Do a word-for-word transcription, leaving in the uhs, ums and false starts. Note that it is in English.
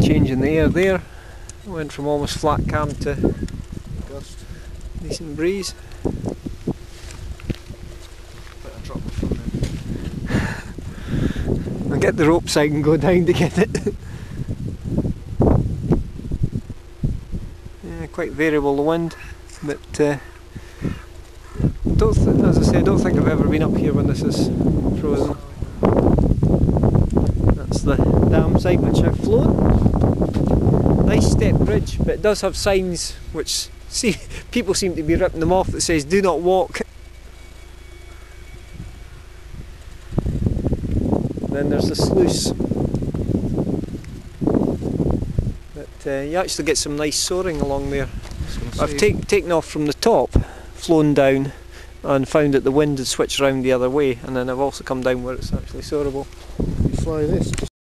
change in the air there. Went from almost flat calm to Gust. decent breeze. Bit of drop from it. I'll get the rope so I can go down to get it. Yeah, quite variable the wind, but uh, don't th as I say, I don't think I've ever been up here when this is frozen. That's the dam side which I've flown. Nice step bridge, but it does have signs which see people seem to be ripping them off that says "Do not walk." Then there's the sluice. But uh, you actually get some nice soaring along there. I've take, taken off from the top, flown down, and found that the wind had switched round the other way, and then I've also come down where it's actually soarable. You fly this.